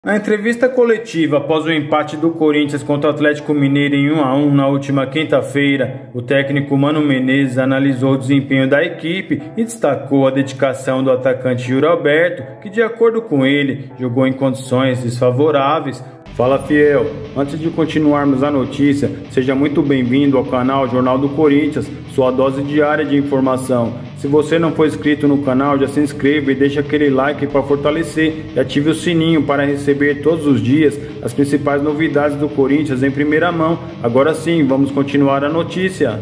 Na entrevista coletiva após o empate do Corinthians contra o Atlético Mineiro em 1-1 na última quinta-feira, o técnico Mano Menezes analisou o desempenho da equipe e destacou a dedicação do atacante Yuri Alberto, que de acordo com ele, jogou em condições desfavoráveis. Fala fiel, antes de continuarmos a notícia, seja muito bem-vindo ao canal Jornal do Corinthians, sua dose diária de informação. Se você não for inscrito no canal, já se inscreva e deixa aquele like para fortalecer e ative o sininho para receber todos os dias as principais novidades do Corinthians em primeira mão. Agora sim, vamos continuar a notícia.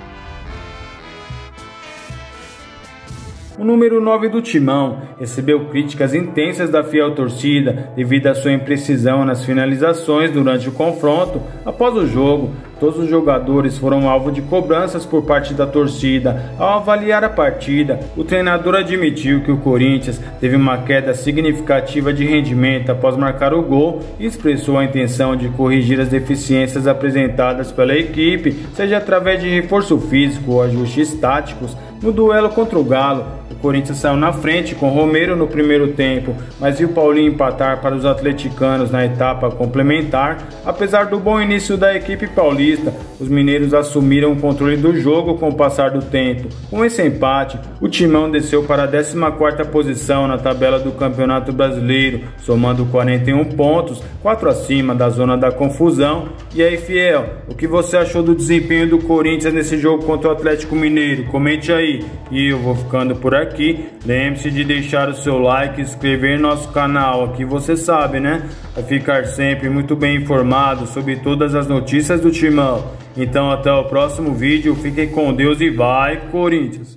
O número 9 do Timão recebeu críticas intensas da fiel torcida devido à sua imprecisão nas finalizações durante o confronto. Após o jogo, todos os jogadores foram alvo de cobranças por parte da torcida. Ao avaliar a partida, o treinador admitiu que o Corinthians teve uma queda significativa de rendimento após marcar o gol e expressou a intenção de corrigir as deficiências apresentadas pela equipe, seja através de reforço físico ou ajustes táticos. No duelo contra o Galo, o Corinthians saiu na frente com Romero no primeiro tempo, mas viu Paulinho empatar para os atleticanos na etapa complementar. Apesar do bom início da equipe paulista, os mineiros assumiram o controle do jogo com o passar do tempo. Com esse empate, o Timão desceu para a 14ª posição na tabela do Campeonato Brasileiro, somando 41 pontos, 4 acima da zona da confusão. E aí, fiel, o que você achou do desempenho do Corinthians nesse jogo contra o Atlético Mineiro? Comente aí. E eu vou ficando por aqui. Lembre-se de deixar o seu like e inscrever no nosso canal. Aqui você sabe, né? Vai ficar sempre muito bem informado sobre todas as notícias do Timão. Então até o próximo vídeo. Fiquem com Deus e vai, Corinthians!